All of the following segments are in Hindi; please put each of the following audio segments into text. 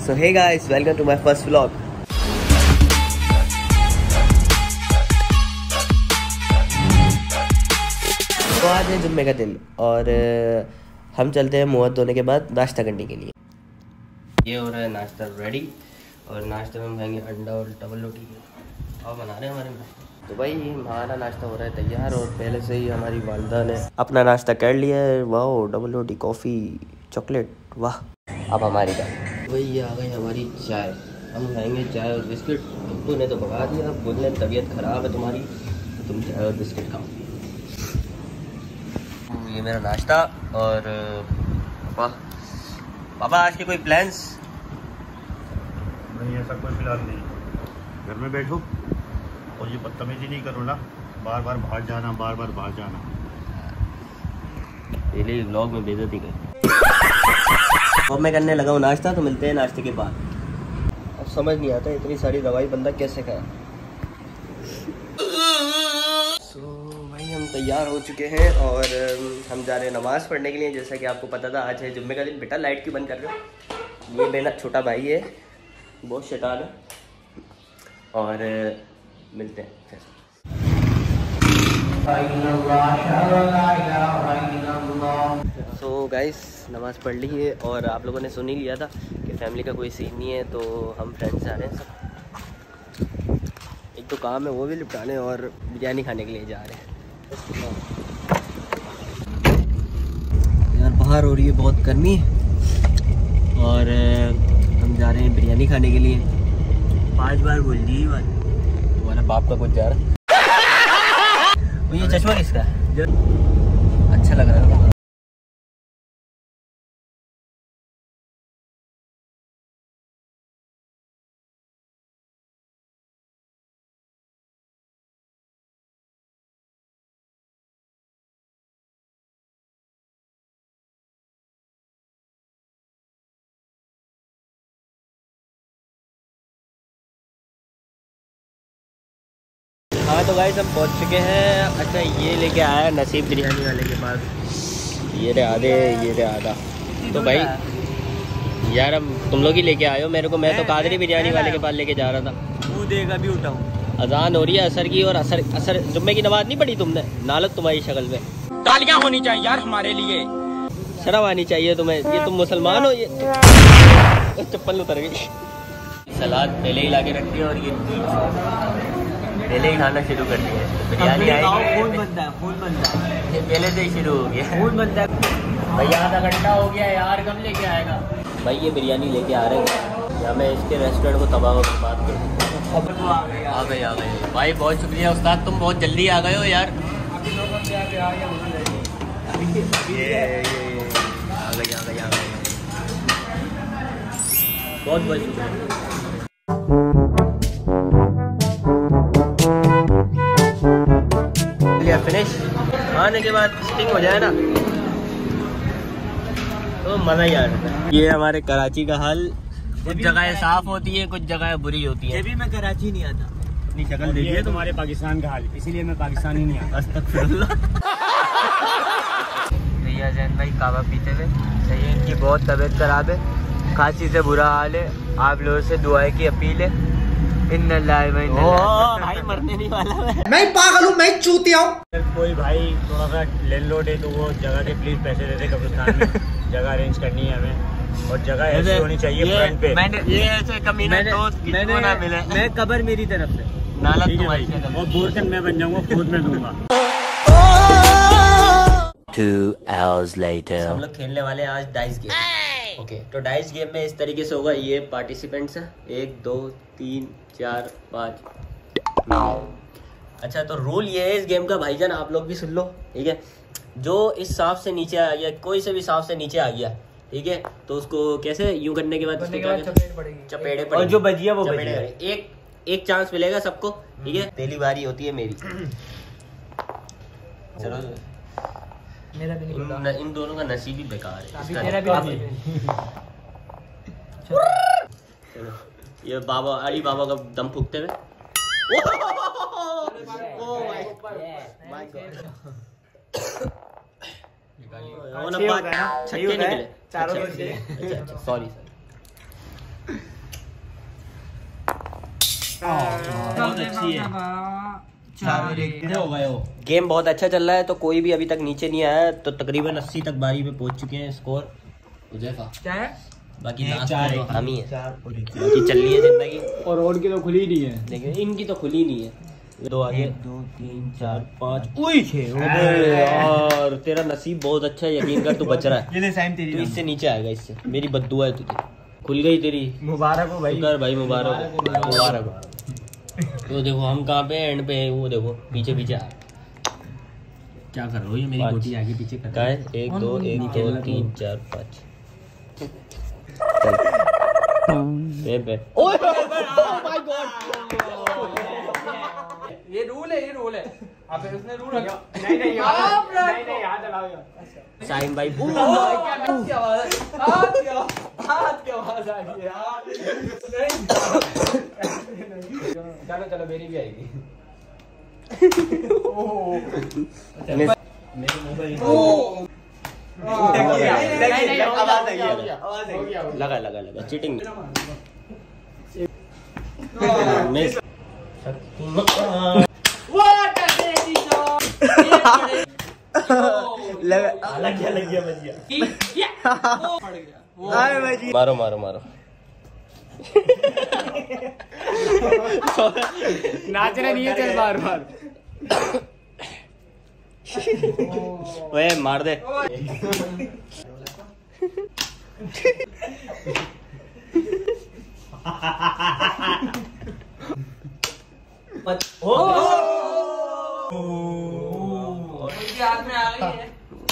So hey guys, welcome to my first vlog. तो आज है जुम्मे का दिन और हम चलते हैं मुँह धोने के बाद नाश्ता करने के लिए। ये हो रहा है नाश्ता रेडी और नाश्ते में हम खाएंगे अंडा और डबल रोटी और बना रहे हैं हमारे में। तो भाई हमारा नाश्ता हो रहा है तैयार और पहले से ही हमारी वालदा ने अपना नाश्ता कर लिया है। वाह, डबल रोटी, कॉफ़ी, चॉकलेट, वाह। अब हमारी बात वही, ये आ गई हमारी चाय। हम खाएंगे चाय और बिस्किट। टुट्टू ने तो भगा दिया, बोलने तबीयत ख़राब है तुम्हारी तो तुम चाय और बिस्किट खाओ। ये मेरा नाश्ता और पापा आज के कोई प्लान्स? नहीं, ऐसा कोई फिलहाल नहीं। घर में बैठो और ये बदतमीजी नहीं करो ना, बार बार बाहर जाना, बार बार बाहर जाना। पहले व्लॉग में बेइज्जती कर। अब मैं करने लगा हूँ नाश्ता, तो मिलते हैं नाश्ते के बाद। अब समझ नहीं आता इतनी सारी दवाई बंदा कैसे खाए। भाई हम तैयार हो चुके हैं और हम जा रहे हैं नमाज़ पढ़ने के लिए। जैसा कि आपको पता था आज है जुम्मे का दिन। बेटा लाइट क्यों बंद कर रहे हो? ये मेरा छोटा भाई है, बहुत शैतान है। और मिलते हैं फिर। सो गाइस नमाज़ पढ़ ली है और आप लोगों ने सुन ही लिया था कि फैमिली का कोई सीन नहीं है, तो हम फ्रेंड्स जा रहे हैं सब। एक तो काम है वो भी निपटाने और बिरयानी खाने के लिए जा रहे हैं। यार बाहर हो रही है बहुत गर्मी और हम जा रहे हैं बिरयानी खाने के लिए। 5 बार बोल दी बात। तुम्हारे बाप का कुछ जा रहा है। ये चश्मा किसका है? अच्छा लग रहा है। हाँ तो गाइस हम पहुँच चुके हैं। अच्छा ये लेके आया है नसीब बिरयानी वाले के पास। ये रे आधे, ये रे आधा। तो भाई यार हम तुम लोग ही लेके आए हो मेरे को। मैं तो कादरी बिरयानी वाले के पास लेके जा रहा था। मुँह देगा भी उठाऊँ। अजान हो रही है असर की और असर जुम्मे की नमाज नहीं पढ़ी तुमने? नालत तुम्हारी शक्ल में। तालियां होनी चाहिए यार हमारे लिए, शर्म आनी चाहिए तुम्हें। ये तुम मुसलमान हो? ये चप्पल उतर गई। सलाद पहले ही ला के रख दिया और ये पहले ही खाना शुरू कर दिया। बिरयानी आएगी, खून बनता है। ये पहले से ही शुरू हो गया, खून बनता है। भैया आधा घंटा हो गया यार, कब लेके आएगा? भाई ये बिरयानी लेके आ रहे हैं या मैं इसके रेस्टोरेंट को तबाह हो बात करूँ। आ गए भाई, बहुत शुक्रिया उस्ताद, तुम बहुत जल्दी आ गए हो यार। आ गई बहुत शुक्रिया। फिनिश आने के बाद स्टिंग हो जाए ना तो मजा ही आ जाता है। ये हमारे कराची का हाल। कुछ जगह साफ होती है, कुछ जगह बुरी होती है। जब भी मैं कराची नहीं आता। अपनी शक्ल देखिए तुम्हारे पाकिस्तान का हाल, इसीलिए मैं पाकिस्तान ही नहीं आता। अस्तगफिरुल्लाह। भैया जैन भाई कावा पीते हुए सही है। इनकी बहुत तबीयत खराब है, खांसी से बुरा हाल है। आप लोगों से दुआएं की अपील है। भाई मरने नहीं वाला मैं पागल हूँ, मैं चूतिया हूँ। कोई भाई थोड़ा सा लैंडलॉर्ड है तो वो जगह के प्लीज पैसे दे दे। कब्रिस्तान में जगह अरेंज करनी है हमें और जगह ऐसी होनी चाहिए फ्रंट पे। ये ऐसे कमीना दोस्त किसको ना मिले। मैं कबर मेरी तरफ से नाला तुम्हारी और बोर्ड मैं बन जाऊंगा, खुद में दूंगा। 2 hours later हम लोग खेलने वाले हैं आज डाइस गेम। ओके तो डाइस गेम में इस तरीके से होगा। ये पार्टिसिपेंट्स है 1 2 3 4 5। अच्छा तो रूल ये है इस गेम का भाईजान, आप लोग भी सुन लो ठीक है। जो इस सांप से नीचे आ गया, कोई से भी सांप से नीचे आ गया ठीक है, तो उसको कैसे यूं करने के बाद चपेड़े पड़ेगी और जो बजिया वो बजिया। एक चांस मिलेगा सबको ठीक है। पहली बारी होती है मेरी। चलो मेरा भी नहीं, इन दोनों का नसीब ही बेकार है। मेरा भी चलो ये बाबा अली बाबा का दम फूकते हुए। छक्के निकले। सॉरी बहुत अच्छी है। गेम बहुत अच्छा चल रहा है, तो कोई भी अभी तक नीचे नहीं आया है, तो तकरीबन 80 तक बारी पे पहुंच चुके हैं स्कोर। क्या है बाकी हम ही है, बाकी चल रही है जिंदगी। और की तो खुली नहीं है, लेकिन इनकी तो खुली नहीं है। 2 आगे 2 3 4 5 यार तेरा नसीब बहुत अच्छा है, यकीन कर तू बच रहा है। ये साइम तेरी तो इससे नीचे आएगा, इससे मेरी बद्दुआ है तुझे। खुल गई तेरी, मुबारक हो भाई। कर भाई मुबारक हो। तो देखो हम कहाँ पे एंड पे हैं, वो देखो पीछे पीछे आ। क्या कर रहे हो? ये मेरी गोटी आगे पीछे कर है। 1 2 1 2 3 4 5 ये रूल है, ये रूल है। आप उसने रूल रखा। नहीं याद लगाओ। साइम भाई हाथ की आवाज आ रही है यार। चलो चलो मेरी भी आएगी। लगा चीटिंग मिस। लग गया मारो नाचना नहीं है, चल बार बार ओए मार दे। हाथ में आ गई है।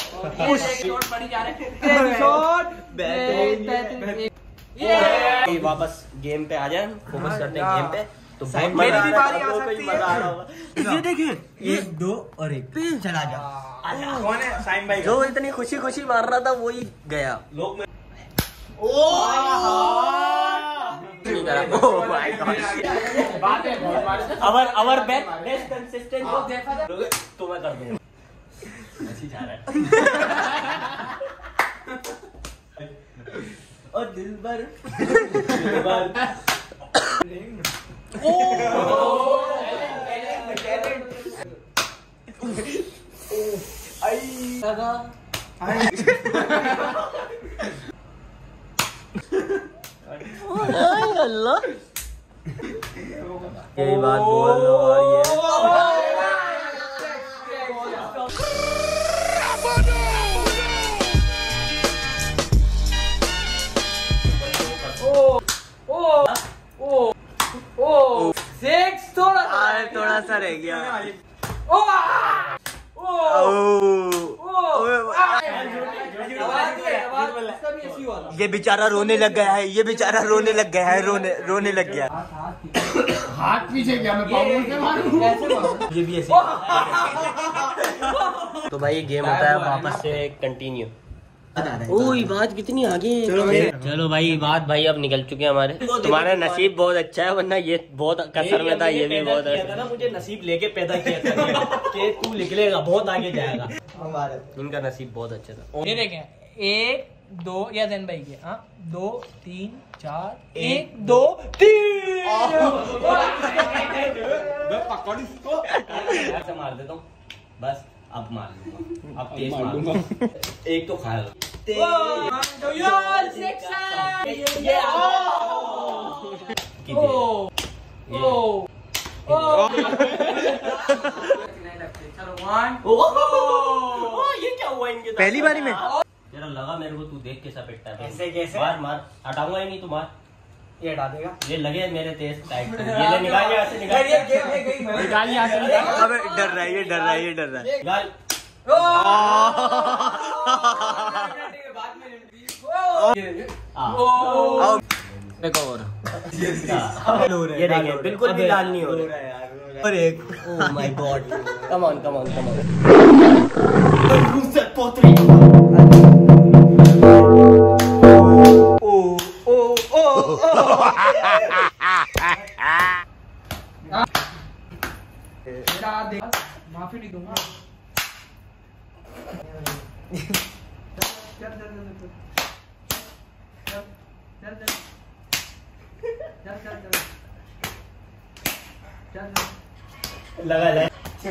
वापस गेम पे आ जाए, फोकस करते हैं गेम पे। तो मेरी भी बारी आ सकती है। मजा आ रहा होगा। ये देखिए 1 2 और 1 चला जा। कौन है? साइम भाई। जो इतनी खुशी खुशी मार रहा था वही गया। लोग अवर बेस्ट कंसिस्टेंट तो मैं कर दूंगा। ऐसी जा रहा है। और दिलबर अल्लाह यही बात बोल रहा हूँ। और ये थोड़ा सा रह गया। ये बेचारा रोने लग गया है, रोने लग गया। हाथ पीछे क्या मैं पाऊँ से मारूं? ये भी ऐसे। तो भाई गेम होता है वापस से कंटिन्यू। ओह बात कितनी आगे है। चलो भाई बात भाई अब निकल चुके हैं हमारे। तुम्हारा नसीब बहुत अच्छा है, वरना ये बहुत कसर में था। ये भी बहुत अच्छा था। मुझे नसीब लेके पैदा किया था कि तू निकलेगा, बहुत आगे जाएगा। इनका नसीब बहुत अच्छा था। ये देखें 1 2 या जैन भाई के 2 3 4 1 2 3 पकड़ इसको। ऐसे मार देता हूँ बस। अब मार लूंगा, अब तेज मारूंगा। एक तो खा लो। ये क्या हुआ इनके साथ? पहली बारी में तेरा लगा मेरे को, तू देख कैसा पिटता है। कैसे मार हटाऊंगा ही नहीं, तू मार। ये हटा देगा। ये लगे मेरे तेज टाइट। ये ले निकाल यहाँ से, निकाल। निकाल यहाँ से। अबे डर रहा है ये। निकाल। एक और। ये देखिए बिल्कुल भी लाल नहीं हो रहा है। और एक oh my god. Come on पोतरी। माफी नहीं दूंगा। लगा लगा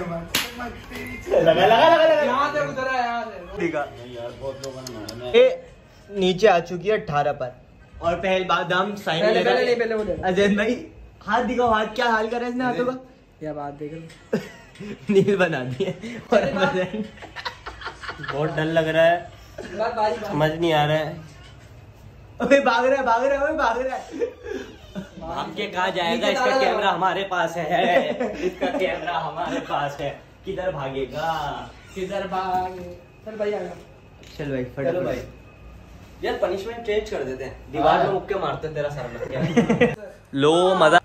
यहाँ से उधर है, यहाँ से। दिखा ये नीचे आ चुकी है 18 पर और पहले बाद हम साइन ले रहे हैं। पहले वो ले अजय भाई हाथ दिखाओ, हाथ क्या हाल कर रहा है इसने हाथों का। क्या बात देख लो। नील बना दिए और बहुत डर लग रहा है, समझ नहीं आ रहा है। अबे भाग रहा है, भाग रहा है, भाग रहा है। भाग के कहाँ जाएगा, इसका कैमरा हमारे पास है, इसका कैमरा हमारे पास है, किधर भागेगा, किधर भाग। चल भाई आएगा। चल भाई चलो भाई यार पनिशमेंट चेंज कर देते हैं, दीवार में मुक्के मारते हैं तेरा सर में। लो मजा।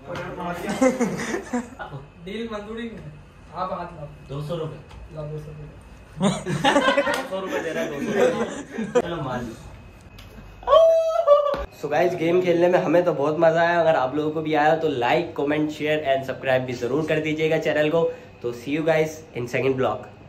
डील मंजूरी नहीं है। आप हाथ लाओ। 200 रुपए लाओ 200 रुपए। 200 रुपए दे रहा है। चलो मान लो। सो गाइस गेम खेलने में हमें तो बहुत मजा आया। अगर आप लोगों को भी आया तो like, comment, share and subscribe भी जरूर कर दीजिएगा चैनल को। तो see you guys in second blog.